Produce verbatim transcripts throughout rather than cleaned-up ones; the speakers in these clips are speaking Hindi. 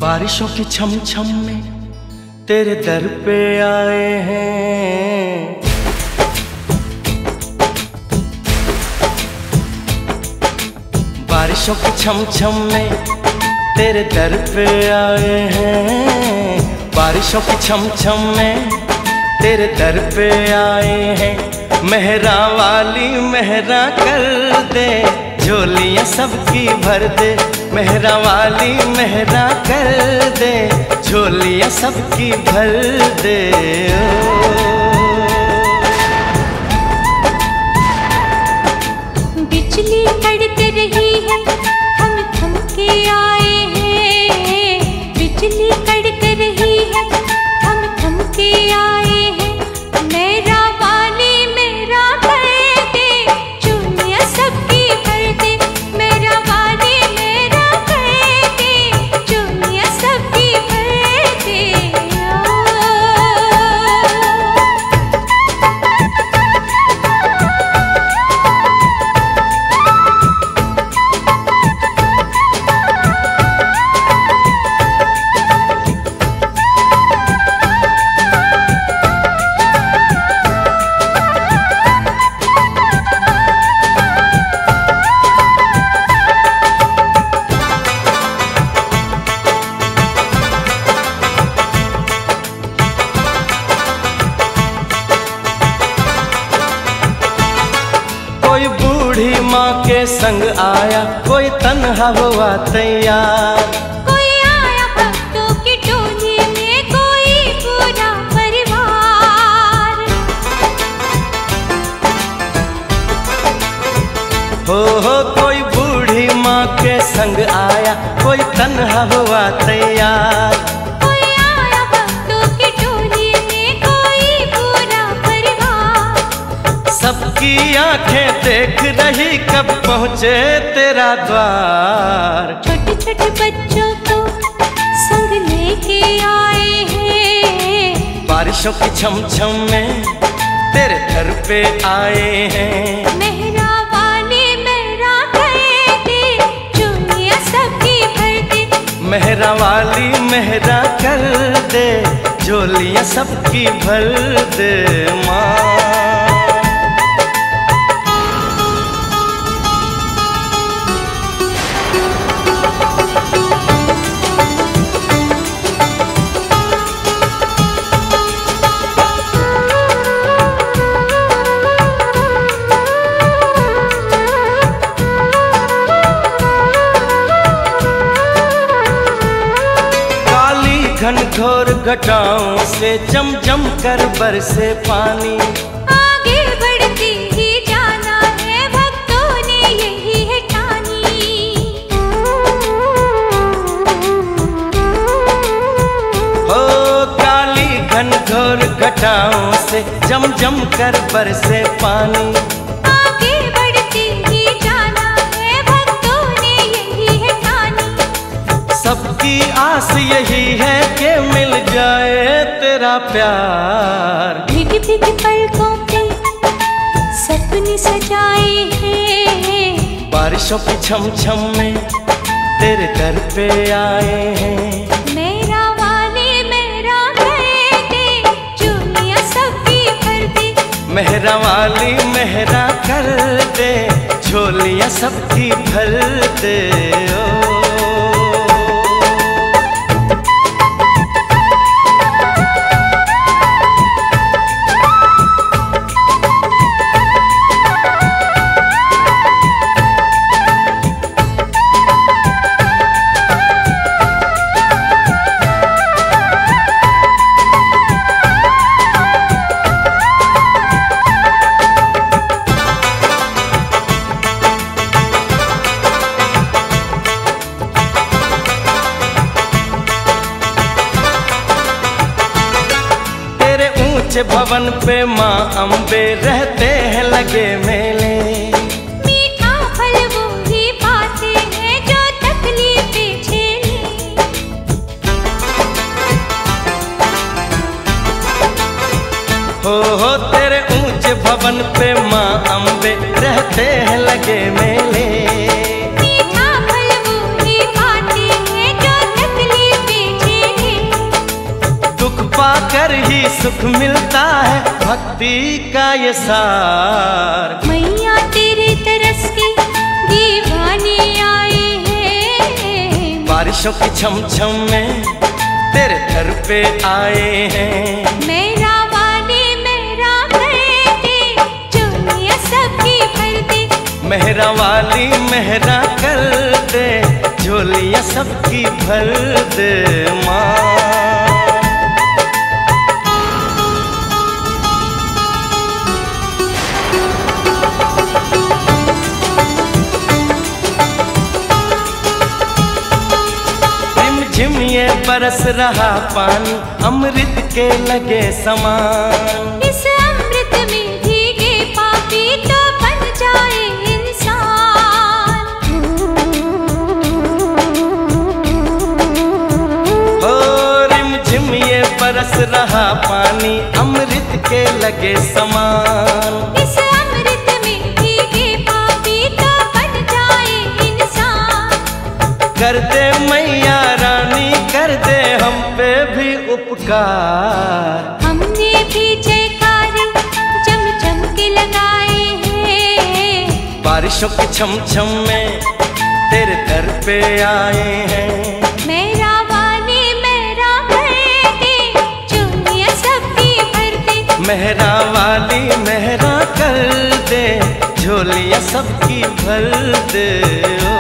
बारिशों की छम छम में तेरे दर पे आए हैं। बारिशों की छम छम में तेरे दर पे आए हैं। बारिशों की छम छम में तेरे दर पे आए हैं। मेहरा वाली मेहरा कर दे, झोलियां सबकी भर दे। मेहरा वाली मेहरा कर दे, झोलियां सबकी भर दे। बिजली कड़क रही है, थम थम के आए हैं। बिजली कड़क रही है, थम थम के आए हैं। मेरा वाली मेरा कर दे, झोलियां सबकी भर दे। मेरा वाली मेरा कर दे, झोलियां सबकी भर दे। कोई बूढ़ी माँ के संग आया, कोई तन्हा हुआ तैयार। कोई आया भक्तों की टोली में, कोई पूरा परिवार। हो हो कोई बूढ़ी माँ के संग आया, कोई तन्हा हुआ तैयार। कोई आया भक्तों की टोली में, कोई पूरा परिवार। सबकी आंखें देख रही कब पहुँचे तेरा द्वार। छोटे छोटे बच्चों को संग लेके आए हैं। बारिशों की छम छम में तेरे घर पे आए हैं। मेहरा वाली मेहरा कर दे, झोलियां सबकी भर दे। मेहरा वाली मेहरा कर दे, झोलियां सबकी भर दे माँ। घनघोर घटाओं से जम जम कर बरसे पानी। आगे बढ़ते ही जाना है, भक्तों ने यही है ठानी। हो काली घनघोर घटाओं से जम जम कर बरसे पानी। आगे बढ़ते ही जाना है, भक्तों ने यही है ठानी। सबकी आस यही है कि मिल जाए तेरा प्यार। भीगी भीगी पलकों पे सपने सजाए हैं। बारिशों की छम छम में तेरे दर पे आए हैं। मेरा वाली मेरा कर दे, झोलियां सबकी भर दे। मेहरा वाली मेहरा कर दे, झोलियां सबकी भर दे। ओ ऊंचे भवन पे माँ अम्बे रहते हैं लगे मेले। मीठा फल वो ही पाते हैं जो तकलीफें झेले। हो हो तेरे ऊंचे भवन पे माँ अम्बे रहते हैं लगे मेले। मीठा फल वो ही पाते हैं जो तकलीफें सुख मिलता है भक्ति का ये सार। मैया तेरे तरस के दीवाने आए हैं, बारिशों की छम छम में तेरे घर पे आए हैं। मेरा वाले मेरा करके चुनिया सबकी भर दे, मेहरा वाली मेहरा कर दे, झोलियां सबकी भर दे माँ। रिमझिम ये बरस रहा पानी अमृत के लगे समान। इस अमृत में भीगे पापी तो बन जाए इंसान। ओ रिमझिम ये बरस रहा पानी अमृत के लगे समान। इस अमृत में भीगे पापी तो बन जाए इंसान। कर दे मैया रानी कर दे हम पे भी उपकार। हमने भी जयकारे जम जम के लगाए हैं, बारिशों की छम छम में तेरे दर पे आए हैं। मेरा वाले मेरा करके चुनिया सबकी भर दे, मेहरा वाली मेहरा कर दे, झोलियां सबकी भर दे ओ।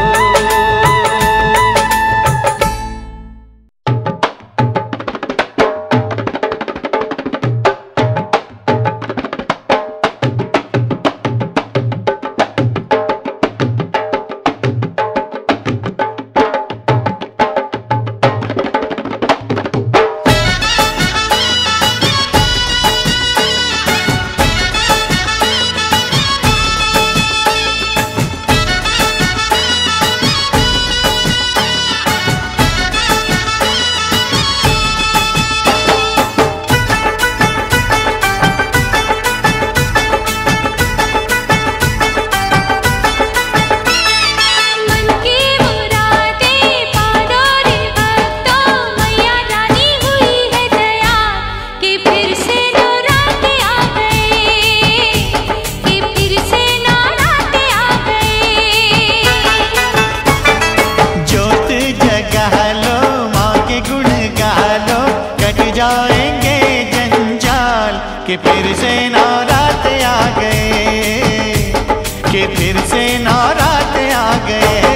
कि फिर से नौरात आ गए, कि फिर से नौरात आ गए।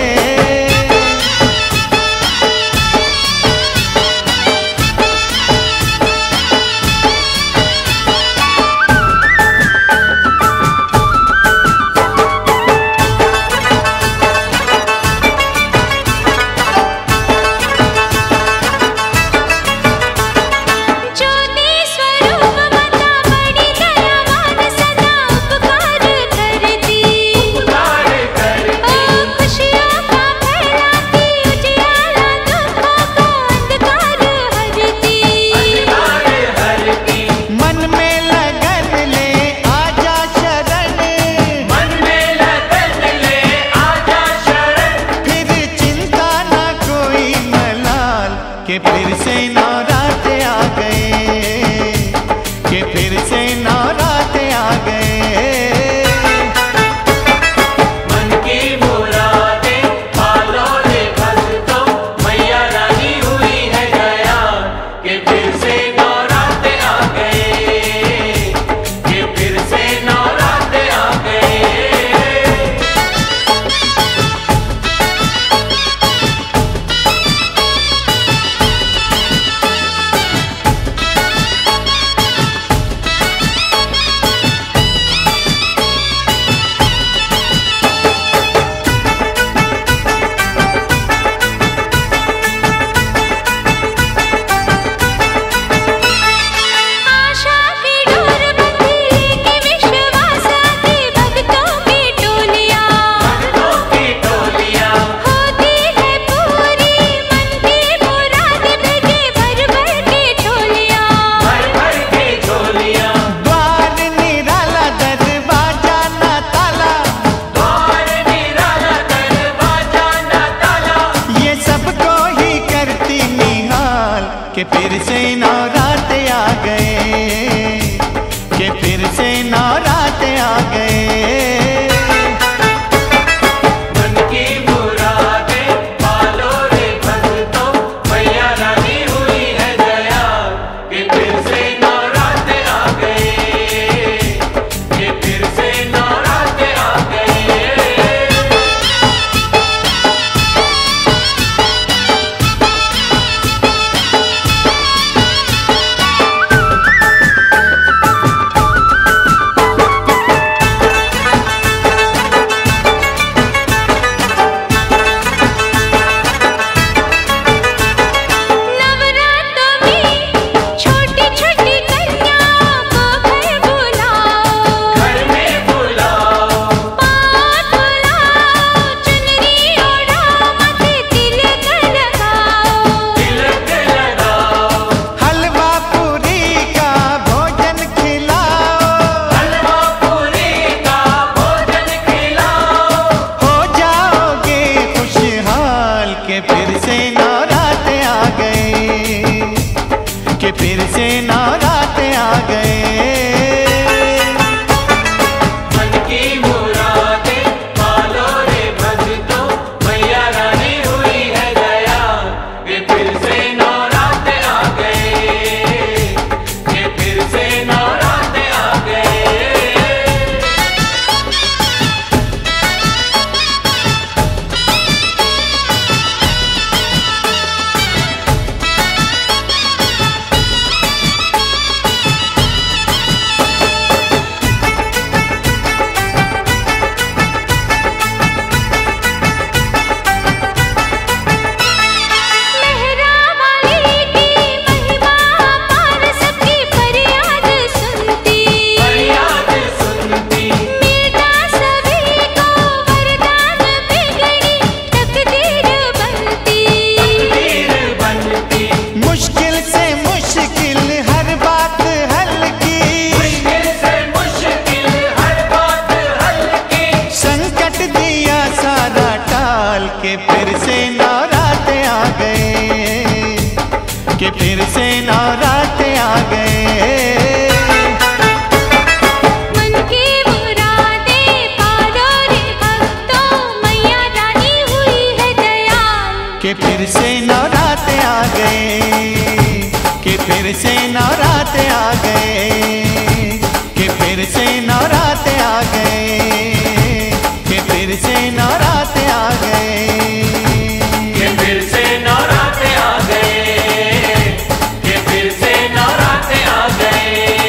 कि फिर से नौरात आ गए, कि फिर से नौरात आ गए। मन की मुरादें पालो रे भक्तों, मैया रानी हुई है दया, कि फिर से नौरात आ गए, कि फिर से नौरात आ गए। कि फिर से नौरात आ गए। के फिर से नौराते आ गए, कि फिर से नौराते आ गए। मन की मुरादें पालो रे भक्तों, मैया रानी हुई है दयाल। कि फिर से नौराते आ गए, कि फिर से नौराते आ गए, कि फिर से नौराते आ गए, कि फिर से नौराते आ गए, कि फिर से नौराते आ गए, कि फिर से नौराते आ गए।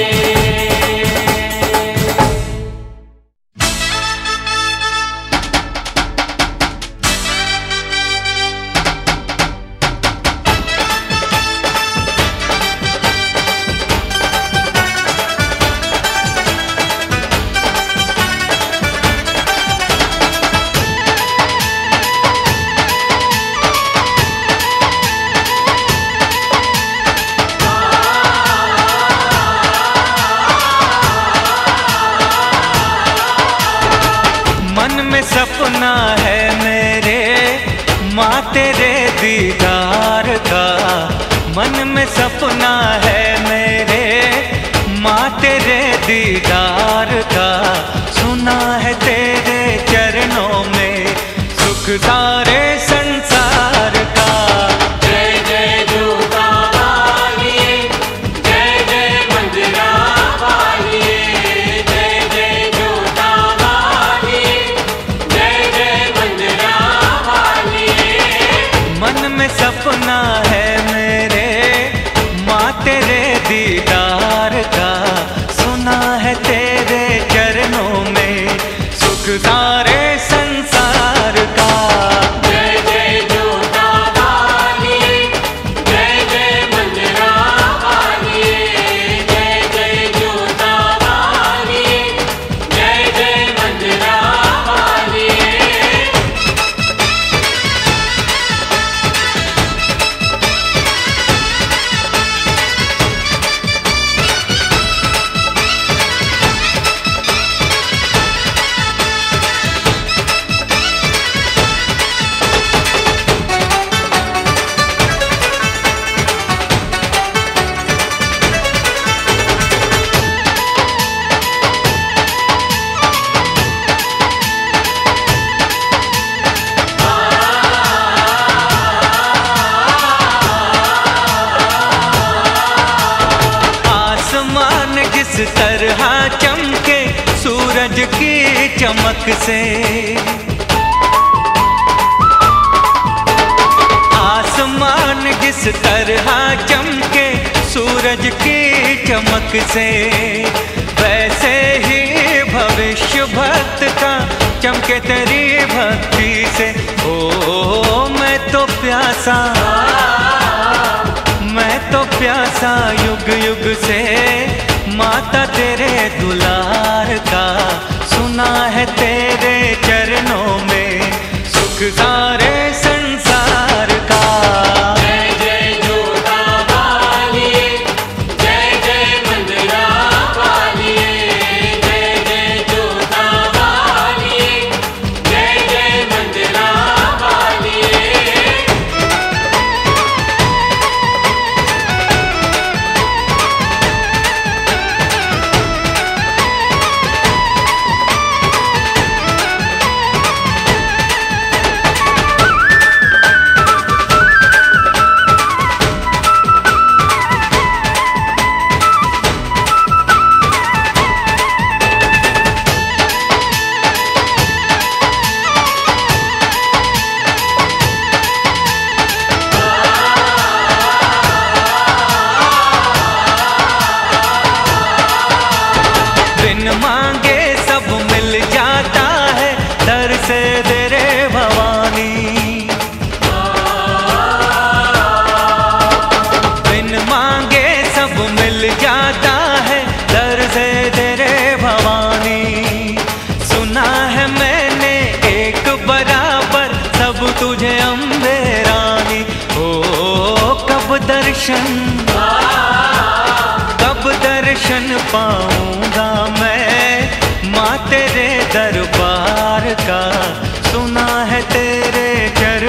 सपना है मेरे माँ तेरे दीदार का, मन में सपना है मेरे माँ तेरे दीदार का। सुना है तेरे चरणों में सुख सारे संसार का। जय जय जोता वालिए, जय जय मंदिरा वालिए, जय जय जोता वालिए, जय जय मंदिरा वालिए। मन में सपना है मेरे माँ तेरे दीदार का। सुना है तेरे चरणों में सुख सारे संसार का। जय जय जोता वालिए, जय जय मंदिरा वालिए, जय जय जोता वालिए, जय जय मंदिरा वालिए। आसमान जिस तरह चमके सूरज की चमक से, आसमान जिस तरह चमके सूरज की चमक से, वैसे ही भविष्य भक्त का चमके तेरी भक्ति से। ओ मैं तो प्यासा, मैं तो प्यासा युग युग से माता तेरे दुलार का। सुना है तेरे चरणों में सुख सारे संसार का। जय जय जोता वालिए, जय जय मंदिरा वालिए, जय जय जोता वालिए, जय जय मंदिरा वालिए। बिन मांगे सब मिल जाता है दर से दे रे भवानी। बिन मांगे सब मिल जाता है दर से दे रे भवानी। सुना है मैंने एक बराबर सब तुझे अम्बे रानी। ओ कब दर्शन, कब दर्शन पाऊंगा मैं माँ तेरे दरबार का। सुना है तेरे चरण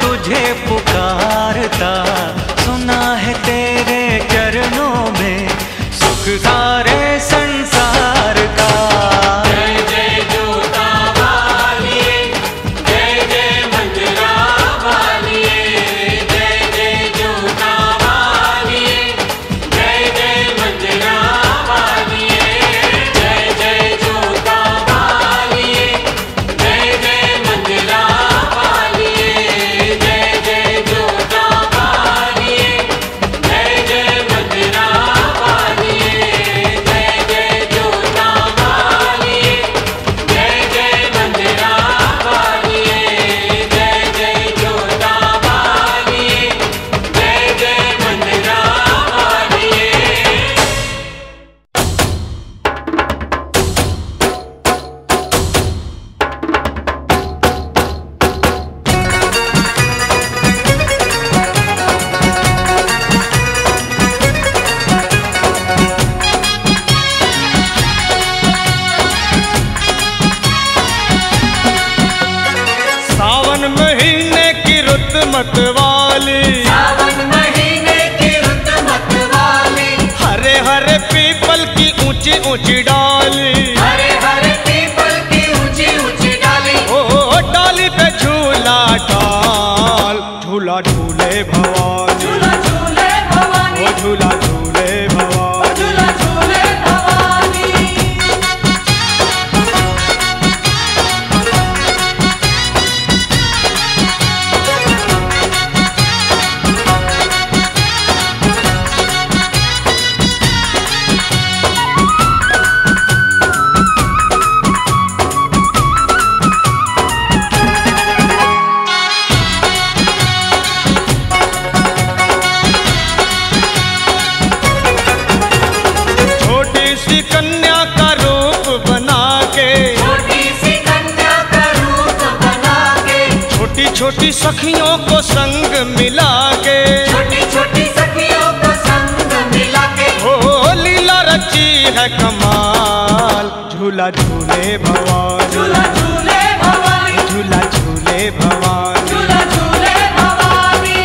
तुझे पुकारता, सुना है तेरे चरणों में सुख सारे संसार का। जय जय जोता वालिए, जय जय मंदिरा वालिए, जय जय जोता वालिए, जय जय मंदिरा वालिए, जय जय जोता वालिए, जय जय मंदिरा वालिए, जय जय जोता वालिए, जय जय मंदिरा वालिए, जय जय जोता वालिए, जय जय मंदिरा वालिए, जय जय जोता वालिए, जय जय मंदिरा वालिए। सावन महीने की रुत मतवाली, सावन महीने की रुत मतवाली, हरे हरे पीपल की ऊंची ऊंची डाली, हरे हरे पीपल की ऊंची ऊंची डाली, ओ डाली पे झूला डाल, झूला झूले भवानी, झूला झूले भवानी, ओ झूला झूले भवानी। झूला झूले भवानी। छोटी सी कन्या का रूप बना के, छोटी सी कन्या का रूप बना के, छोटी छोटी सखियों को संग मिला के, छोटी छोटी सखियों को संग मिला के, ओ लीला रची है कमाल, झूला झूले भवानी, झूला झूले भवानी, झूला झूले भवानी। झूला झूले भवानी।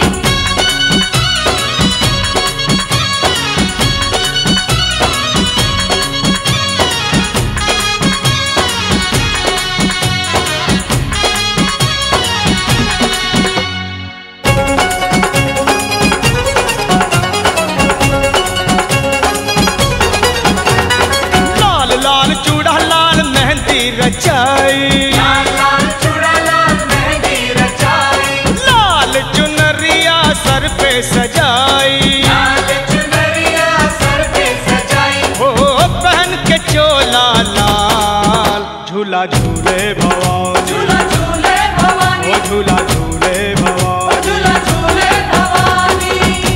लाल लाल चूड़ा लाल मेहंदी रचाई, लाल लाल चूड़ा लाल मेहंदी रचाई, लाल चुनरिया सर पे सजाई, लाल चुनरिया सर पे सजाई, ओ पहन के चोला लाल, झूला झूले भवानी, झूला झूले भवानी, ओ झूला झूले भवानी। झूला झूले भवानी।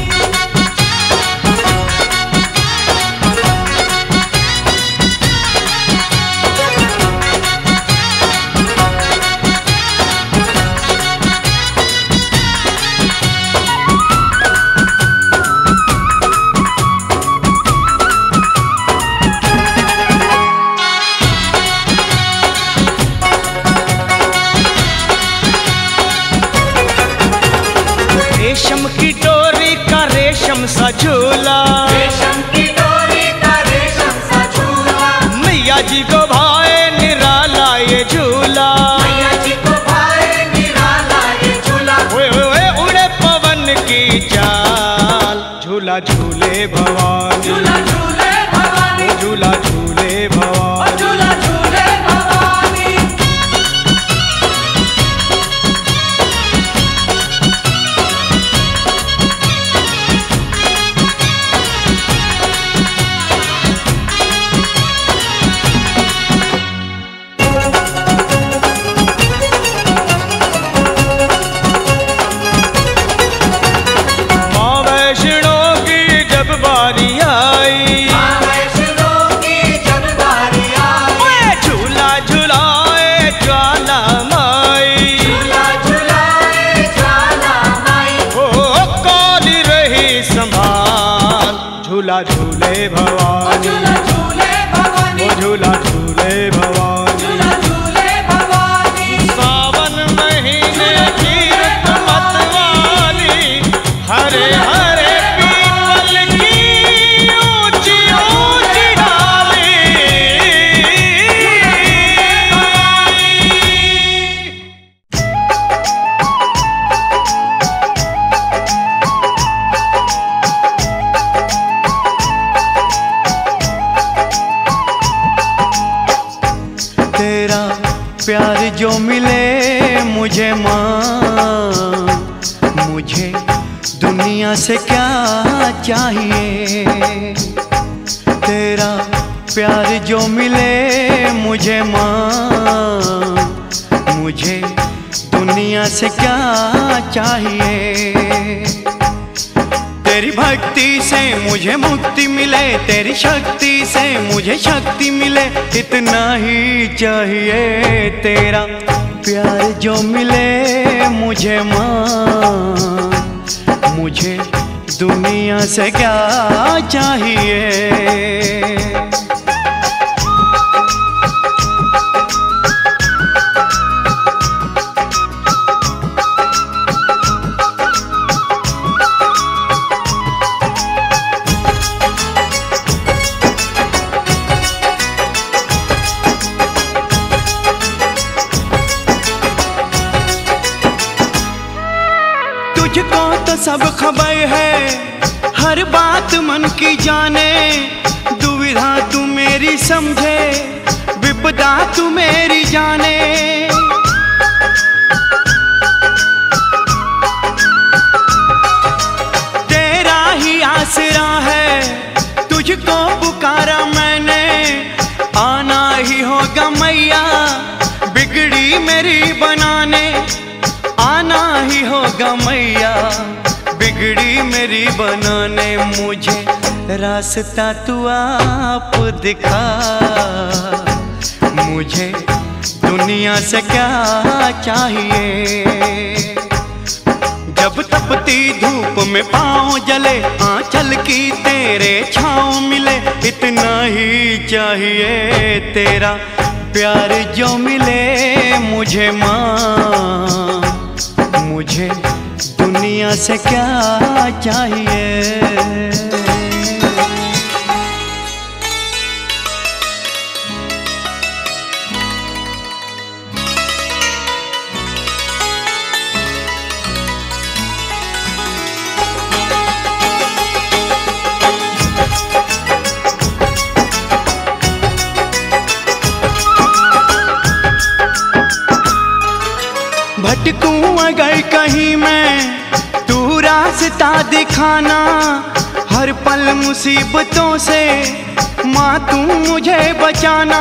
रेशम की डोरी का रेशम सा झूला, रेशम की डोरी का रेशम सा झूला, मैया जी को भाए निराला ये झूला, मैया जी को भाए निराला ये झूला, ओए ओए उड़े पवन की चाल, झूला झूले भवानी, झूला झूले भवानी, झूला झूले भवानी। झूला झूले भवानी। माँ वैष्णो की जब बारी आई, माँ वैष्णो की जब बारी आई, ओए झूला झूलाए ज्वाला माई, झूला झूलाए ज्वाला माई, ओ काली रही संभाल, झूला झूले भवानी, झूला झूले भवानी, ओ झूला झूले भवानी। झूला झूले भवानी। सावन महीने की रुत मत मुझे दुनिया से क्या चाहिए। तेरा प्यार जो मिले मुझे माँ, मुझे दुनिया से क्या चाहिए। तेरी भक्ति से मुझे मुक्ति मिले, तेरी शक्ति से मुझे शक्ति मिले, इतना ही चाहिए। तेरा प्यार जो मिले मुझे माँ, मुझे दुनिया से क्या चाहिए। तुझको तो सब खबर है, हर बात मन की जाने। दुविधा तू मेरी समझे, विपदा तू मेरी जाने। तेरा ही आसरा है, तुझको पुकारा मैंने। आना ही होगा मैया बिगड़ी मेरी बनाने, आना ही होगा मैया बिगड़ी मेरी बनाने। मुझे रास्ता तू आप दिखा, मुझे दुनिया से क्या चाहिए। जब तपती धूप में पाँव जले, आंचल की तेरे छाँव मिले, इतना ही चाहिए। तेरा प्यार जो मिले मुझे माँ, मुझे दुनिया से क्या चाहिए। भटकूं अगर कहीं मैं, तू रास्ता दिखाना। हर पल मुसीबतों से माँ तू मुझे बचाना।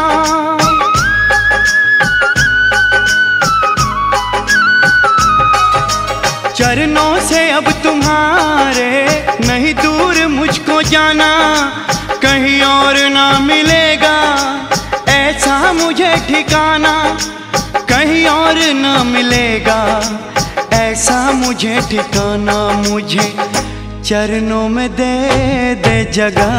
चरणों से अब तुम्हारे नहीं दूर मुझको जाना। कहीं और ना मिलेगा ऐसा मुझे ठिकाना, कहीं और न मिलेगा ऐसा मुझे ठिकाना। मुझे चरणों में दे दे जगह,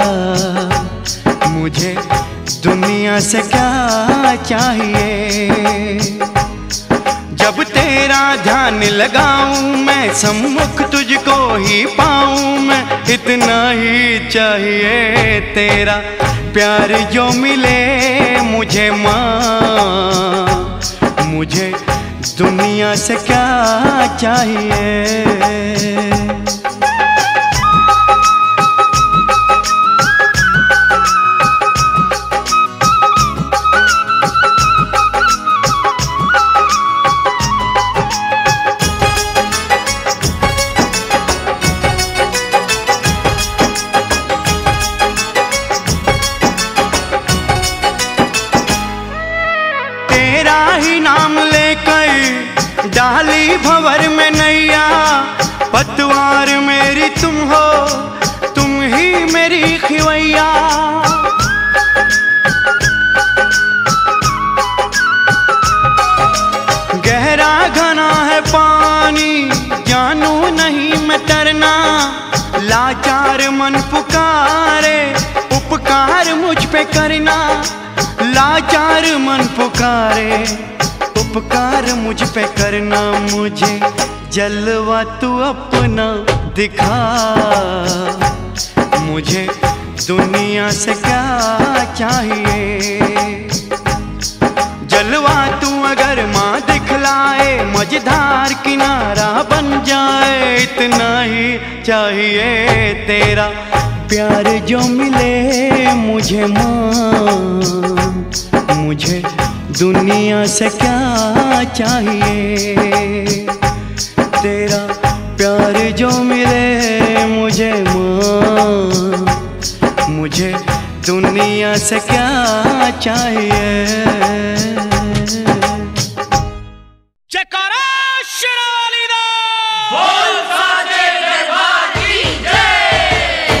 मुझे दुनिया से क्या चाहिए। जब तेरा ध्यान लगाऊं मैं, सम्मुख तुझको ही पाऊं मैं, इतना ही चाहिए। तेरा प्यार जो मिले मुझे माँ, मुझे दुनिया से क्या चाहिए। तेरा ही नाम लेकर डाली भंवर में नैया। पतवार मेरी तुम हो, तुम ही मेरी खिवैया। गहरा घना है पानी, जानू नहीं मैं तरना। लाचार मन पुकारे, उपकार मुझ पे करना। लाचार मन पुकारे, उपकार मुझ पे करना। मुझे जलवा तू अपना दिखा, मुझे दुनिया से क्या चाहिए। जलवा तू अगर माँ दिखलाए, मझधार किनारा बन जाए, इतना ही चाहिए। तेरा प्यार जो मिले मुझे माँ, मुझे दुनिया से क्या चाहिए। तेरा से क्या चाहिए। जयकारा शेरावाली दा बोल साचे दरबार की जय।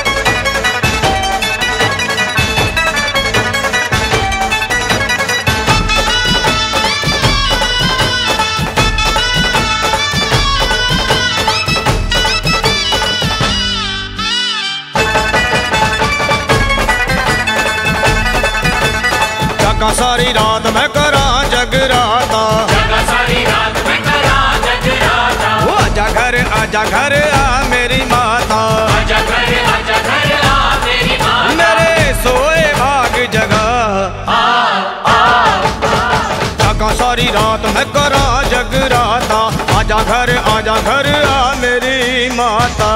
जगा सारी रात मैं करा जगराता, जगा सारी रात मैं करा जगराता। वो आजा घर आजा घर आ मेरी माता, आजा घर आजा घर आ मेरी माता। मेरे सोए भाग जगा आ आ जगा सारी रात मैं करा जगराता, आजा घर आजा घर आ मेरी माता।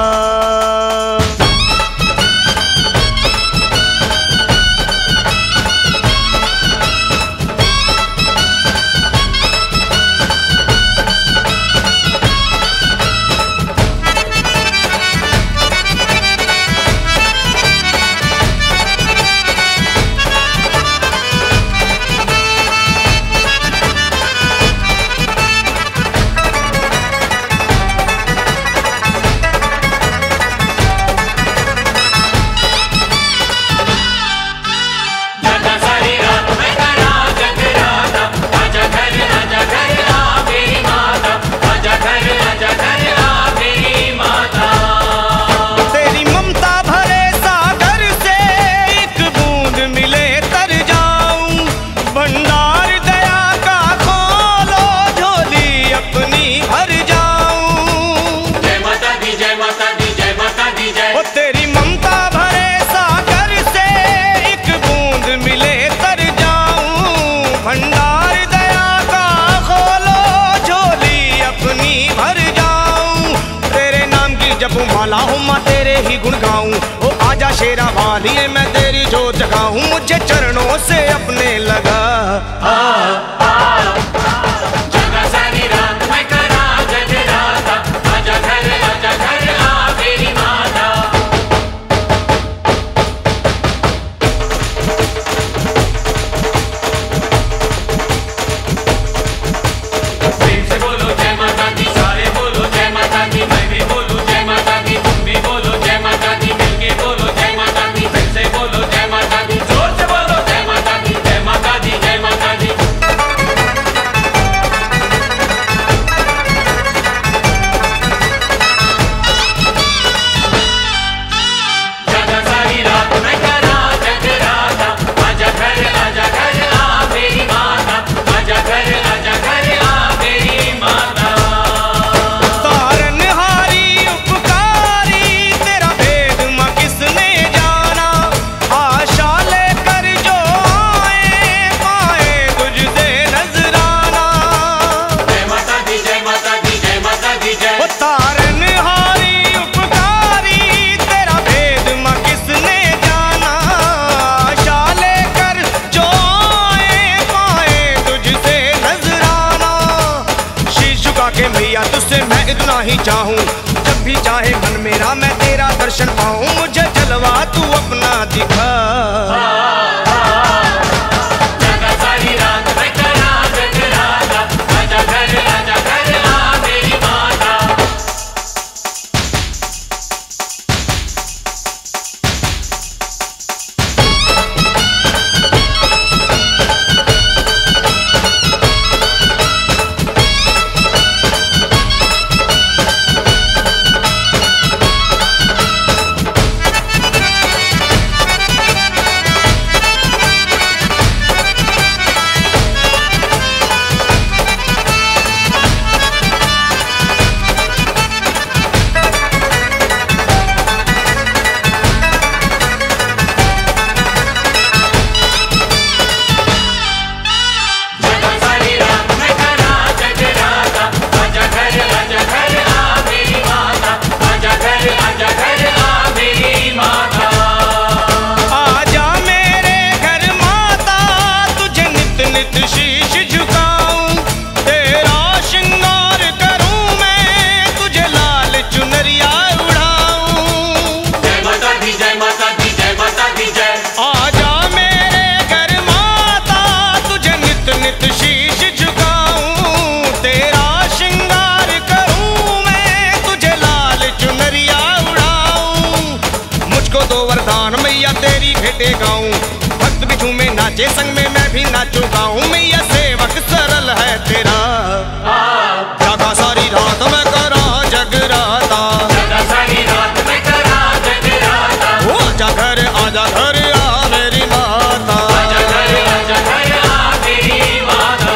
जगा सारी रात मैं करा जगराता। आजा घर आजा घर आ मेरी माता। आजा घर आजा घर आ मेरी माता। तेरी ममता भरे सागर से एक बूंद मिले तर जाऊं, भंडार दया का खोलो झोली अपनी भर जाऊं। जय माता दी जय माता दी जय माता दी जय। ओ तेरी ममता भरे सागर से एक बूंद मिले तर जाऊं, भंडार दया का खोलो झोली अपनी भर जाऊं। तेरे नाम की जपूं माला हूँ माँ तेरे ही गुण गाऊं, ओ आजा शेरा वाली मैं तेरी जोत जगाऊं, मुझे चरणों से अपने लगा। जगा सारी रात मैं करा जगराता। आजा घर आजा घर आ मेरी माता। प्रेम से बोलो जय माता दी, सारे बोलो जय माता दी। मैं भी बोलूं जय माता दी, तुम भी बोलो जय माता दी। मिलके बोलो जय माता दी, फिर से बोलो जय माता दी। जोर से बोलो जय माता दी, जय माता दी, जय माता दी। जगा सारी रात मैं करा जगराता। आजा घर आजा घर आ मेरी माता। आजा घर आजा घर आ मेरी माता। तारनहारी उपकारी तेरा भेद माँ किसने जाना, आशा लेकर जो आए पाए तुझसे नजराना। जय माता दी जय माता दी जय माता दी जय। वो तारनहारी उपकारी तेरा भेद माँ किसने जाना, आशा लेकर जो आए पाए तुझसे नजराना। शीश झुका के मैया तुझसे मैं इतना ही चाहूं, जब भी चाहे मन मेरा मैं तेरा दर्शन पाऊं, मुझे जलवा तू अपना दिखा। जगा सारी रात मैं करा जगराता। आजा घर आजा घर आ मेरी माता। बातें गाऊं, भक्त भी झूमे नाचे संग में मैं भी नाचू गाऊं। मैया सेवक सरल है तेरा, जागा सारी रात में करा जगराता, जागा सारी रात में करा जगराता। ओ आजा घर आजा घर आ मेरी माता, आजा घर आजा घर आ मेरी माता।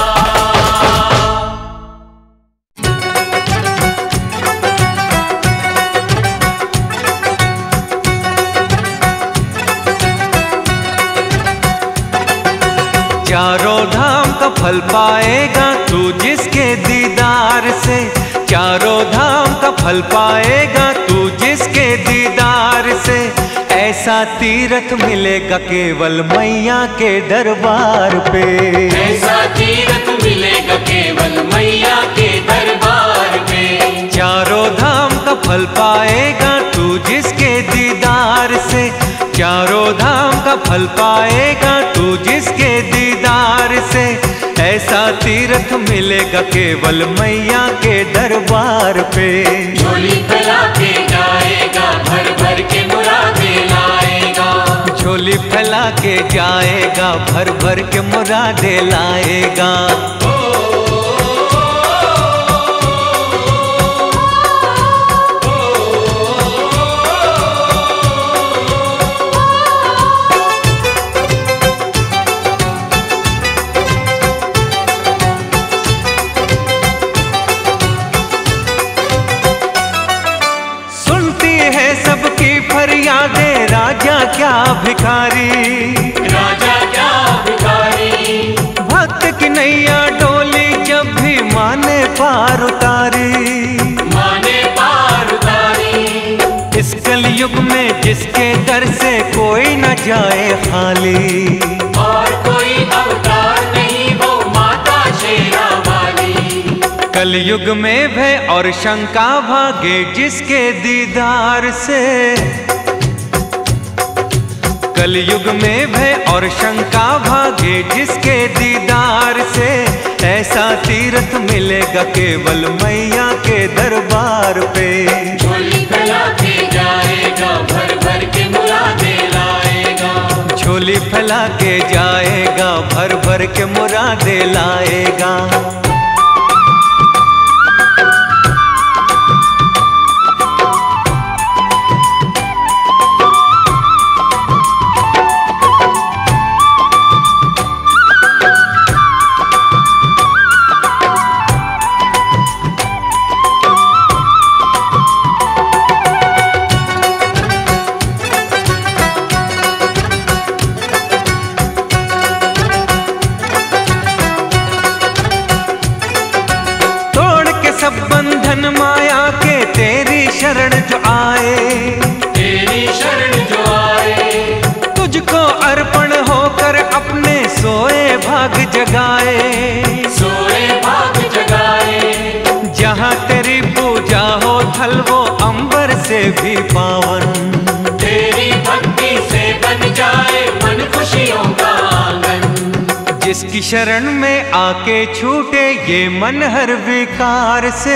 चारों धाम का फल पाएगा तू जिसके दीदार से, चारों धाम का फल पाएगा तू जिसके दीदार से। ऐसा तीरथ मिलेगा केवल मैया के दरबार पे, ऐसा तीरथ मिलेगा केवल मैया के दरबार पे। चारों धाम का फल पाएगा तू जिसके दीदार से, चारों धाम का फल पाएगा तू जिसके दीदार से। ऐसा तीर्थ मिलेगा केवल मैया के दरबार पे। झोली फैला के जाएगा भर भर के मुरादें लाएगा, झोली फैला के जाएगा भर भर के मुरादें लाएगा। फरियादे राजा क्या भिखारी, राजा क्या भिखारी। भक्त की नैया डोली जब भी माने पार उतारी, माने पार उतारी। इस कलयुग में जिसके दर से कोई न जाए खाली, और कोई अवतार नहीं वो माता शेरा वाली। कलयुग में भय और शंका भागे जिसके दीदार से, कलयुग में भय और शंका भागे जिसके दीदार से। ऐसा तीर्थ मिलेगा केवल मैया के दरबार पे। झोली फैला के जाएगा भर भर के मुरादें लाएगा, झोली फैला के जाएगा भर भर के मुरादें लाएगा। बंधन माया के तेरी शरण जो आए, तेरी शरण जो आए। तुझको अर्पण होकर अपने सोए भाग जगाए, सोए भाग जगाए। जहाँ तेरी पूजा हो थल वो अंबर से भी पावन, तेरी भक्ति से बन जाए मन खुशियों का आंगन। जिसकी शरण में आके छूटे ये मन हर विकार से,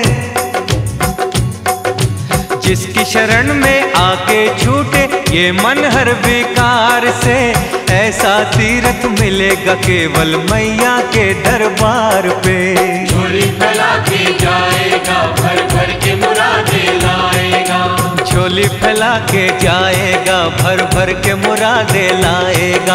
जिसकी शरण में आके छूटे ये मन हर विकार से। ऐसा तीर्थ मिलेगा केवल मैया के दरबार पे। झोली फैला के जाएगा भर भर के मुरादें लाएगा, झोली फैला के जाएगा भर भर के मुरादें लाएगा।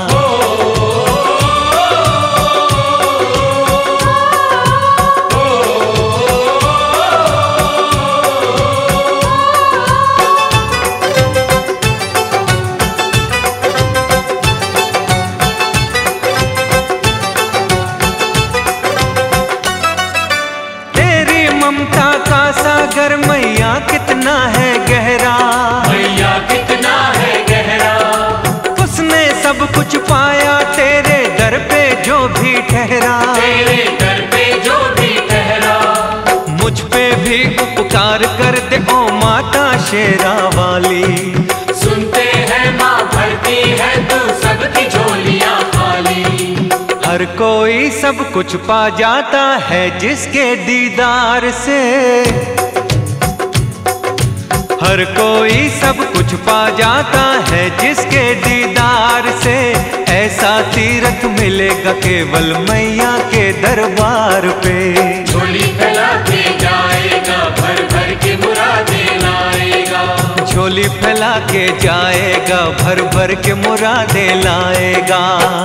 ममता का सागर मैया कितना है गहरा, मैया कितना है गहरा। उसने सब कुछ पाया तेरे दर पे जो भी ठहरा, तेरे दर पे जो भी ठहरा। मुझ पे भी उपकार कर दे ओ माता शेरा वाली। सुनते हैं माँ भरती है तू सबकी झोलियाँ खाली। हर कोई सब कुछ पा जाता है जिसके दीदार से, हर कोई सब कुछ पा जाता है जिसके दीदार से, ऐसा तीरथ मिलेगा केवल मैया के दरबार पे। झोली फैला के जाएगा, भर भर के मुरादें लाएगा। झोली फैला के जाएगा, भर भर के मुरादें लाएगा।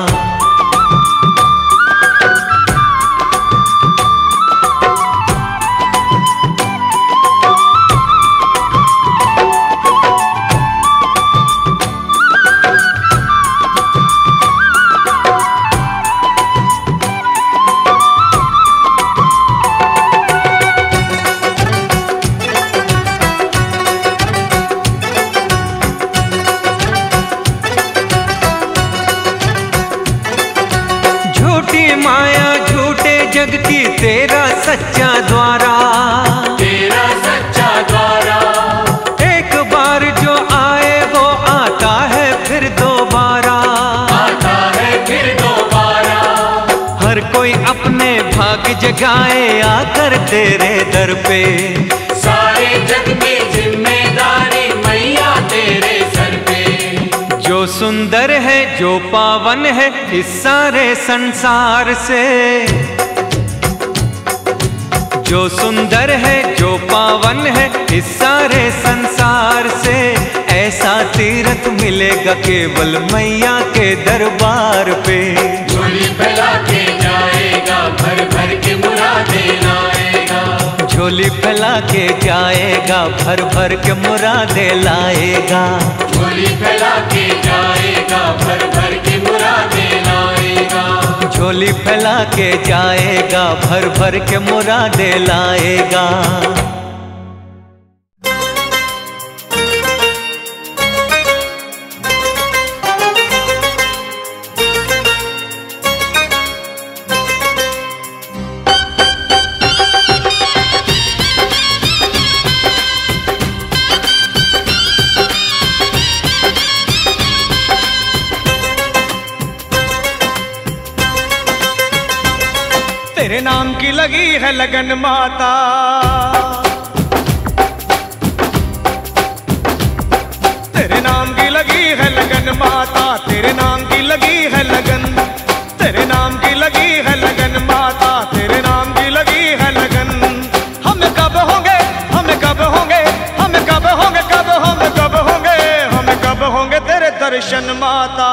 माया झूठे जग की तेरा सच्चा द्वारा, तेरा सच्चा द्वारा। एक बार जो आए वो आता है फिर दोबारा, आता है फिर दोबारा। हर कोई अपने भाग्य जगाए आकर तेरे दर पे। सारे जग में जिम्मेदारी मैया तेरे सर पे। जो सुंदर है जो पावन है इस सारे संसार से, जो सुंदर है जो पावन है इस सारे संसार से, ऐसा तीरथ मिलेगा केवल मैया के दरबार पे। झोली फैला के जाएगा, भर भर के मुरादें लाएगा। झोली फैला के जाएगा, भर भर के मुरादें लाएगा। झोली फैला के जाएगा, भर भर के मुरादें लाएगा। झोली फैला के जाएगा, भर भर के मुरादें लाएगा। तेरे नाम की लगी है लगन माता, तेरे नाम की लगी है लगन माता, तेरे नाम की लगी है लगन, तेरे नाम की लगी है लगन माता, तेरे नाम की लगी है लगन। हम कब होंगे, हम कब होंगे, हम कब होंगे, कब हम कब होंगे, हम कब होंगे तेरे दर्शन माता।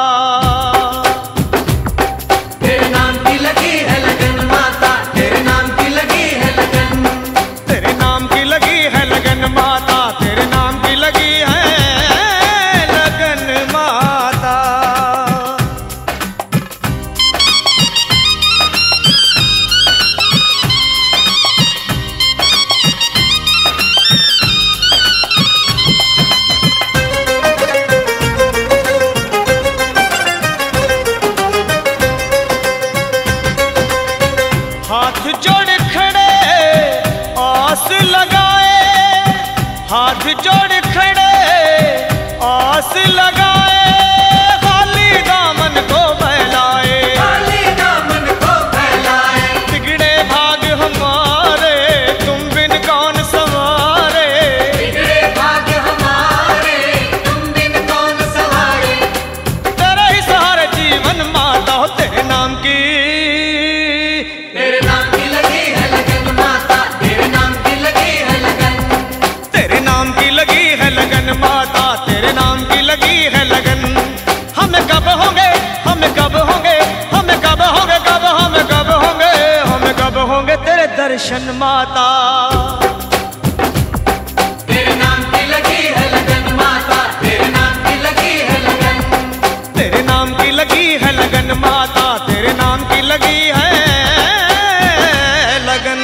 तेरे नाम की लगी है लगन माता, तेरे नाम की लगी है लगन। तेरे नाम की लगी है लगन माता, तेरे नाम की लगी है लगन माता। हाथ जोड़ खड़े आस लगाए, हाथ जोड़ खड़े आस लगाए, खाली दामन को फैलाए, खाली दामन को फैलाए। बिगड़े भाग हमारे तुम बिन कौन संवारे, बिगड़े भाग्य हमारे तुम बिन कौन सवारे। तेरे ही सहारे जीवन माता हो, तेरे नाम की, तेरे नाम की लगी है लगन माता, तेरे नाम की लगी है लगन। तेरे नाम की लगी है लगन माता, तेरे नाम की लगी है लगन। हम कब होंगे, हम कब होंगे, हम कब होंगे, कब हम कब होंगे, हम कब होंगे तेरे दर्शन माता। तेरे नाम की लगी है लगन माता, तेरे नाम की लगी है लगन। तेरे नाम की लगी है लगन माता, तेरे नाम की लगी है लगन।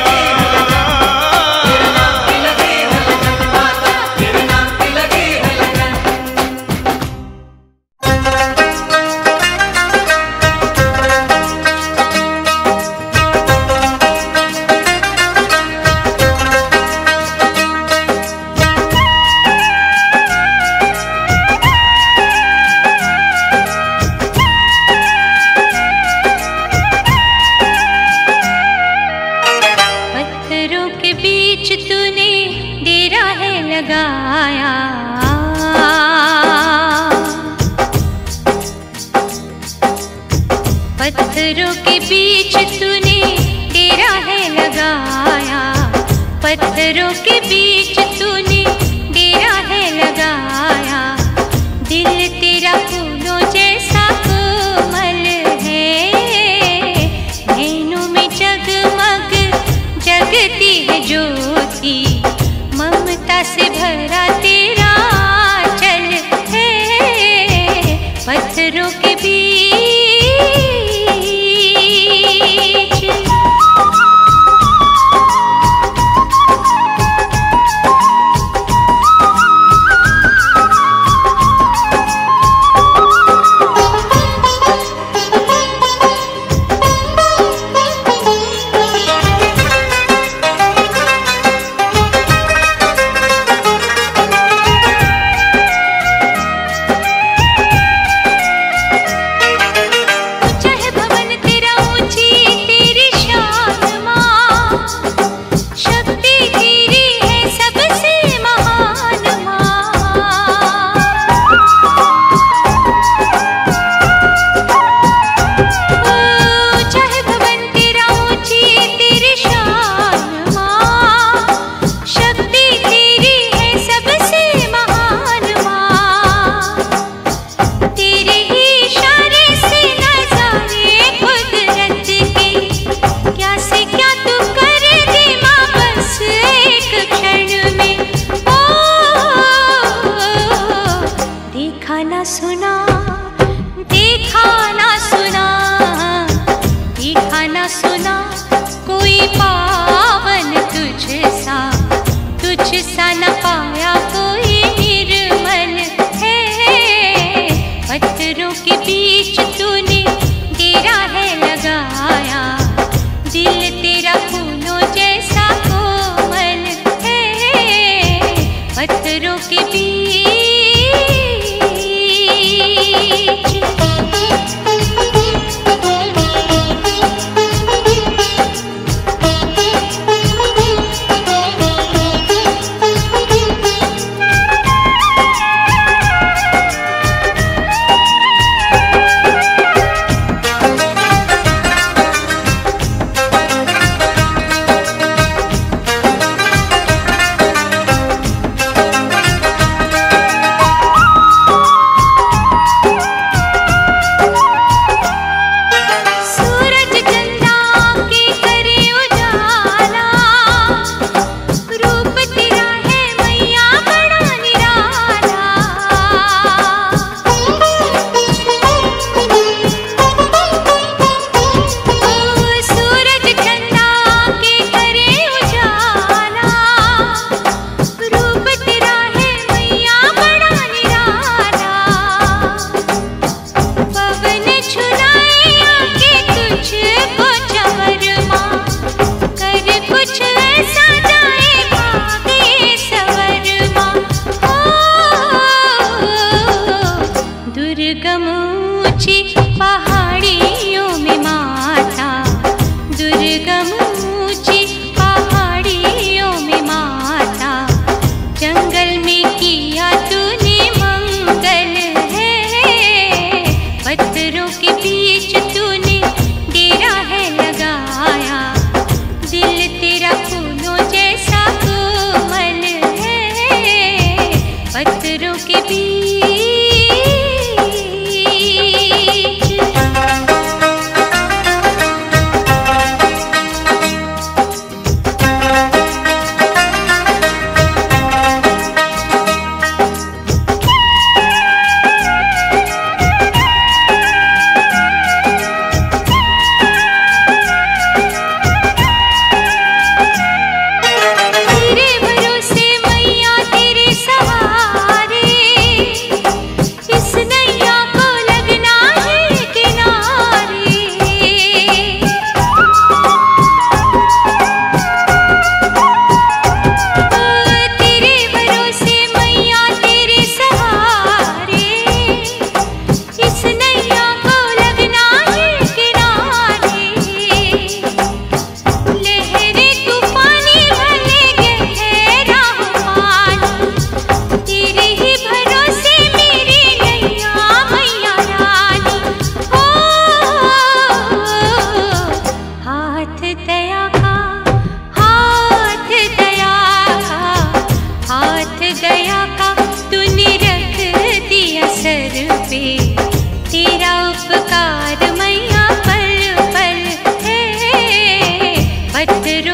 पत्थरों के बीच तूने डेरा है लगाया, पत्थरों के बीच तूने डेरा है लगाया। दिल तेरा फूलों जैसा कोमल है, नैनों में जगमग जगती है ज्योति, ममता से भरा तेरा चल है। पत्थरों के बीच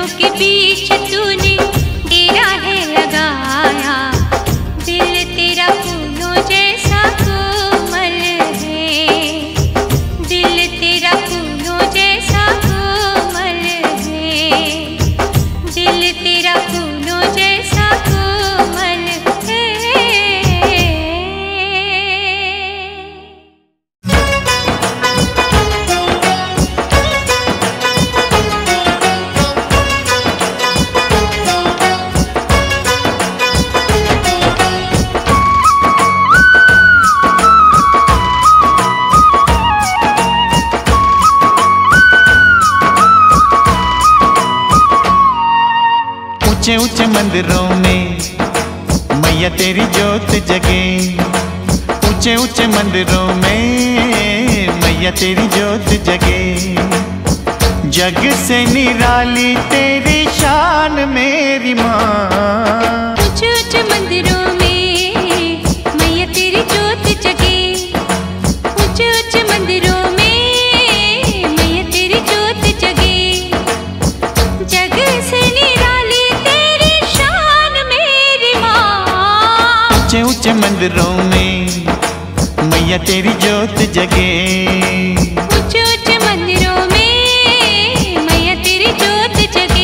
के बीच तूने डेरा है लगाया, दिल तेरा फूलों जैसा कोमल है, दिल तेरा फूलों जैसा कोमल है, दिल तेरा फूलों जैसा कोमल है। ऊंचे ऊंचे मंदिरों में मैया तेरी जोत जगे, ऊंचे ऊंचे मंदिरों में मैया तेरी जोत जगे, जग से निराली तेरी शान मेरी माँ। ऊंचे ऊंचे मंदिरों में मैया तेरी जोत जगे, ऊंचे ऊंचे मंदिरों में मैया तेरी जोत जगे, जग से निराली तेरी शान मेरी माँ। ऊंचे ऊंचे मंदिरों में मैया तेरी जोत जगे, ऊंचे ऊंचे मंदिरों में मैया तेरी जोत जगे।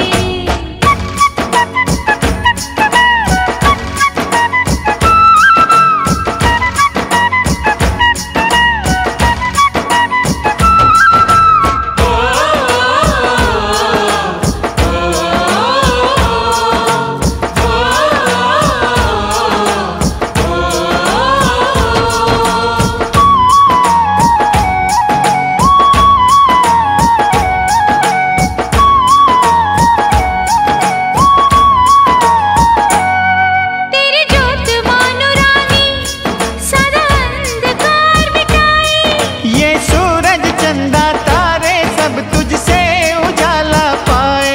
तेरी जोत मानो रानी सदा अंधकार मिटाए, ये सूरज चंदा तारे सब तुझसे उजाला पाए।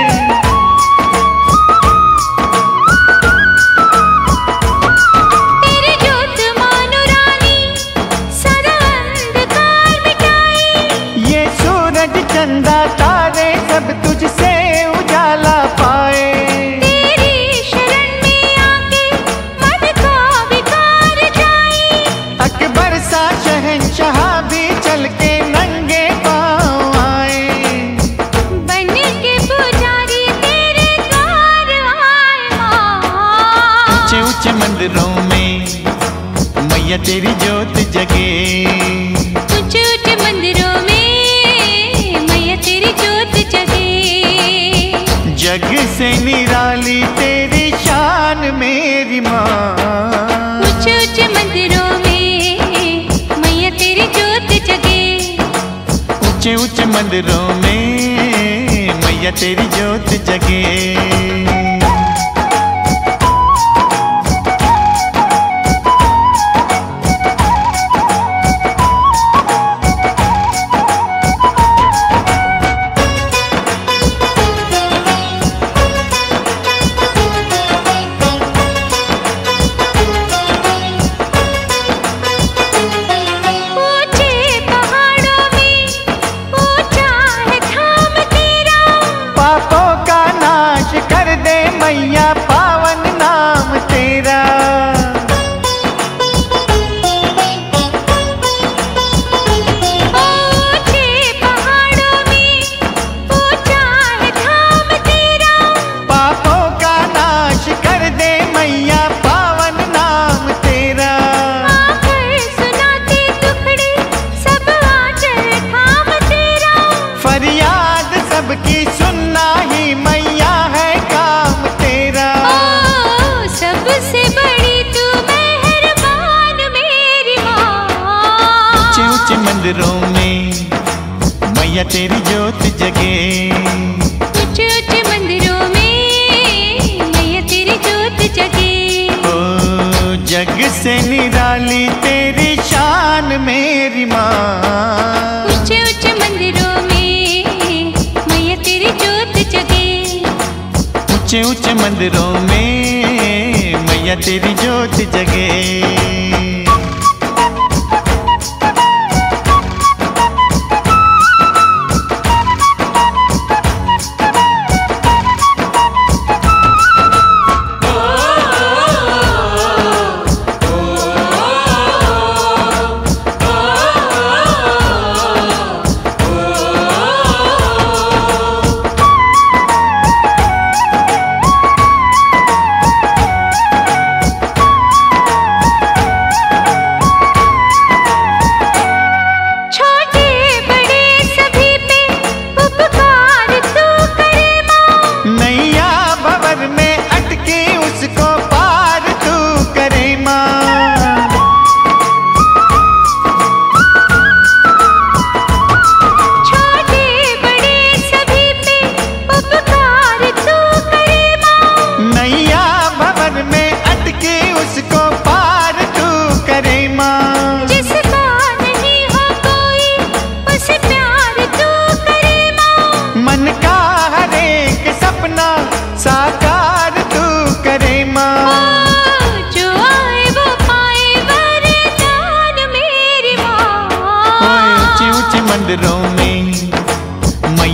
तेरी जोत मानो रानी सदा अंधकार मिटाए, ये सूरज चंदा तारे सब तुझसे उजाला पाए। तेरी शरण में आके मन का विकार जाए, अकबर सा शहंशाह भी चल के नंगे पाँव आए। बन के पुजारी तेरे द्वार आए माँ। ऊंचे ऊंचे मंदिरों में मैया तेरी जोत जगे, ऊंचे ऊंचे मंदिरों में मैया तेरी जोत जगे, जग से निराली तेरी शान मेरी माँ। ऊंचे ऊंचे मंदिरों में मैया तेरी जोत जगे, ऊंचे ऊंचे मंदिरों में मैया तेरी जोत जगे। ऊंचे पहाड़ों में ऊंचा है धाम तेरा, पापों का नाश कर दे मैया पावन नाम तेरा। ऊंचे पहाड़ों में ऊंचा है धाम तेरा, पापों का नाश कर दे मैया पावन नाम तेरा। आकर सुनाते टुकड़े सब आंचल थाम तेरा, फरियाद सबकी सुनना ही मैया है काम तेरा। ओ सबसे बड़ी तू मेहरबान मेरी माँ। ऊंचे ऊंचे मंदिरों में मैया तेरी जोत जगे, ऊंचे ऊंचे मंदिरों में मैया तेरी जोत जगे, ओ जग से निराली तेरी शान मेरी माँ। ऊंचे ऊंचे मंदिरों में मैया तेरी जोत जगे, ऊंचे ऊंचे मंदिरों में मैया तेरी जोत जगे।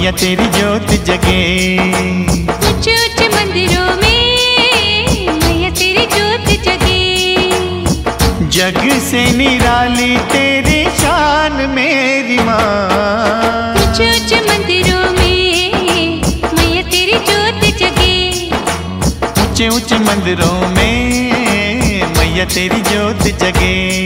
मैया तेरी ज्योत जगे। ऊंचे ऊंचे मंदिरों में मैया तेरी ज्योत जगे। जग से निराली तेरी शान मेरी माँ। ऊंचे ऊंचे मंदिरों में मैया तेरी ज्योत जगे। ऊंचे ऊंचे मंदिरों में मैया तेरी ज्योत जगे।